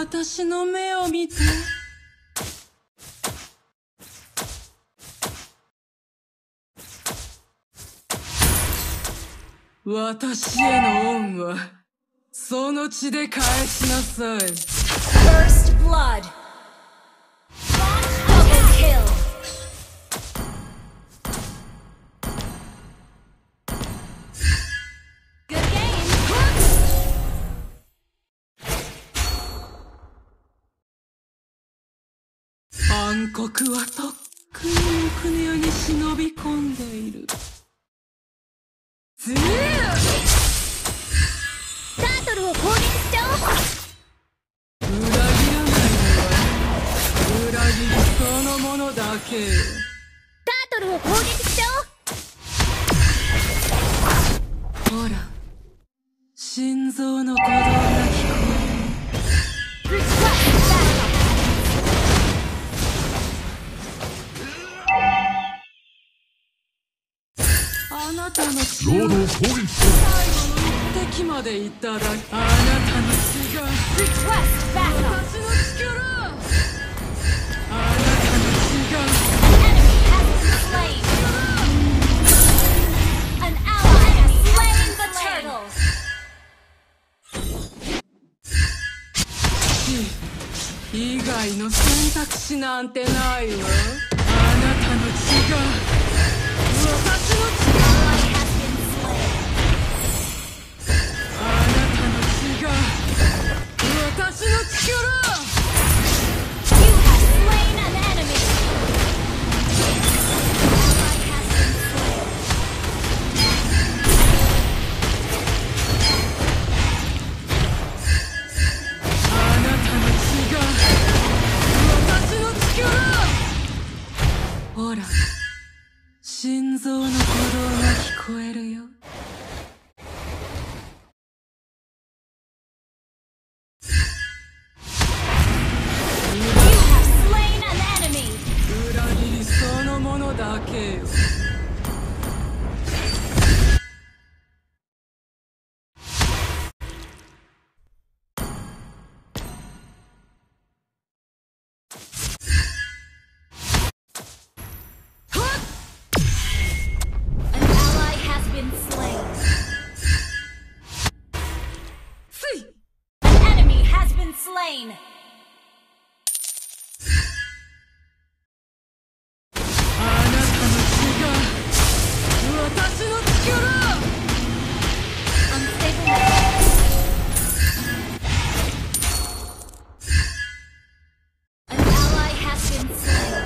私の目を見て。私への恩はその血で返しなさい。 First blood. Double kill. Good game. 暗黒はとっくに木の世に忍び込んでいる。 タートルを攻撃しちゃおう。 裏切らないのは裏切りそのものだけよ。 タートルを攻撃しちゃおう。 ほら、心臓の鼓動が聞こえる。あなたの血をロードを攻撃する。 最後の一滴までいただき、あなたの血が Request backup. 私の力、あなたの血が Enemy has been slain. An ally has slain the turtle. 死以外の選択肢なんてないわ。あなたの血が私の力、 Ally has been slain. あなたの血が私の力。 You have slain an enemy. Ally has been slain. あなたの血が私の力。ほら、心臓の鼓動が聞こえるよ。 You have slain an enemy. 裏切りそのものだけよ。 An ally has been slain. つい An enemy has been slain. あなたの血が私の力。 Unstable network. An ally has been slain.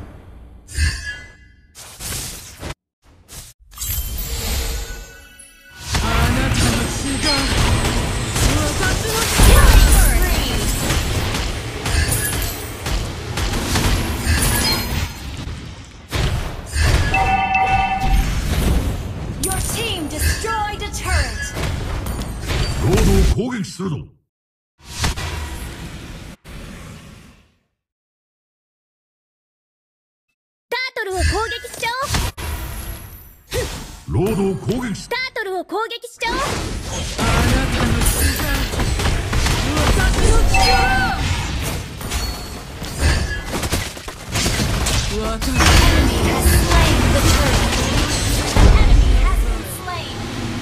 あなたの血が私の Killing spree. Your team destroyed a turret. ロードを攻撃するぞ。 タートルを攻撃しちゃおう。 ロードを攻撃すタートルを攻撃しちゃおう。 あなたの血が私の力。私 Enemy has slain the turret. Enemy has been slain.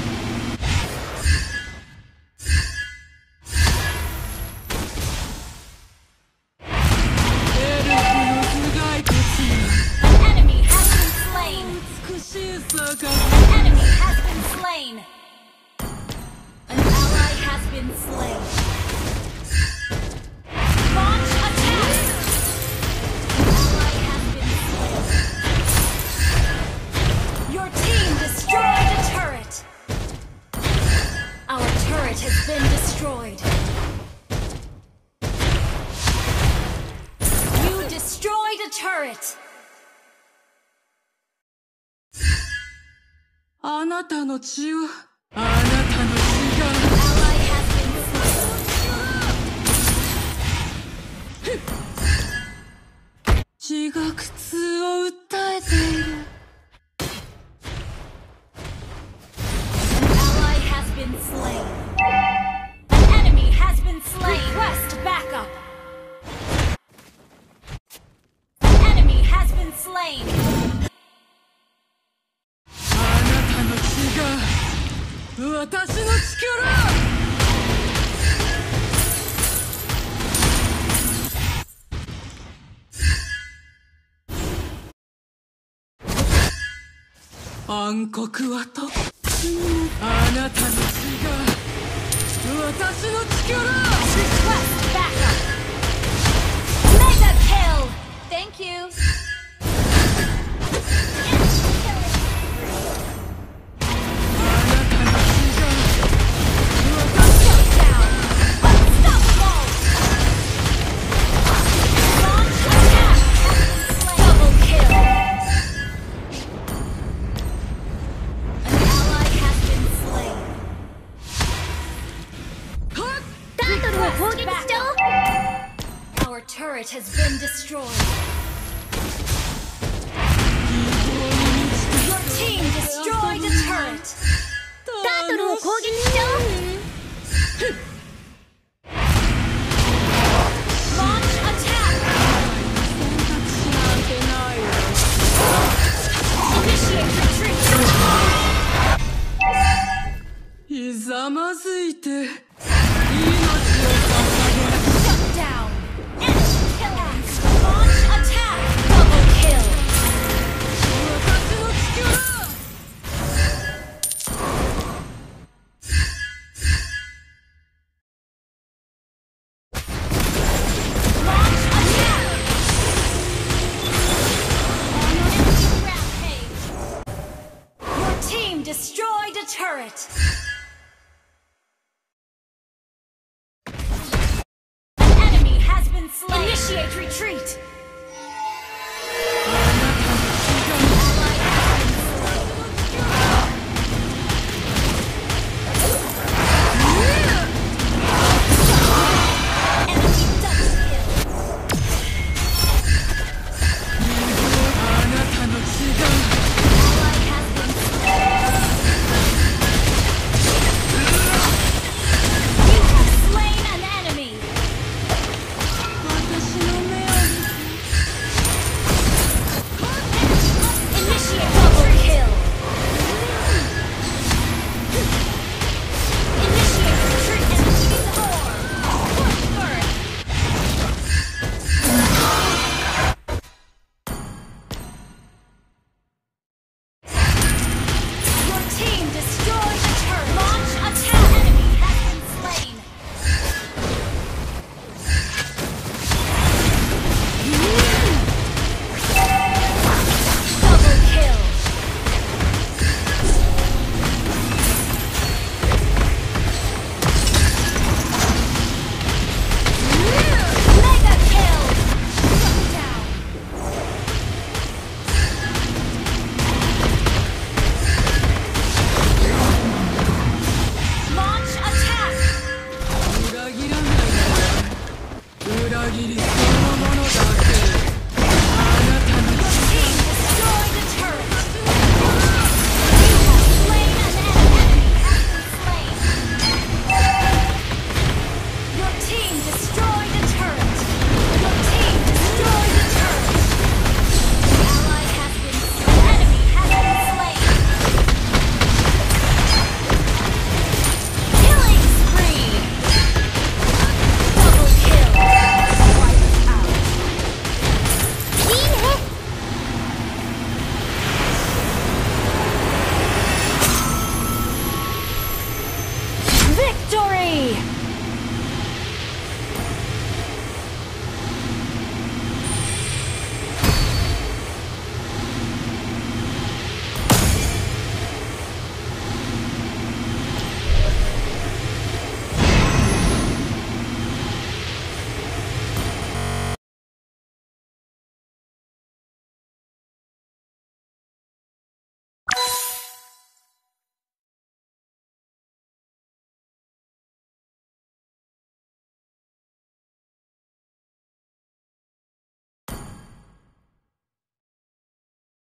An enemy has been slain. 美しい坂 An enemy has been slain. An ally has been slain. Launch attack. An ally has been slain. Your team destroyed a turret. Our turret has been destroyed. You destroyed a turret. あなたの血はあなたの血が Ally has been slain. 血が苦痛を訴えている。 An ally has been slain. An enemy has been slain. Request backup. 私の力暗黒はとあなたの血が私の力 Request backup. Mega kill. Thank you. Our turret has been destroyed. Your team destroyed a turret. Launch attack. Initiate retreat. ひざまずいて Shut down. Kill axe. Launch attack. Double kill. Launch attack. Rampage. Your team destroyed a turret. Initiate retreat!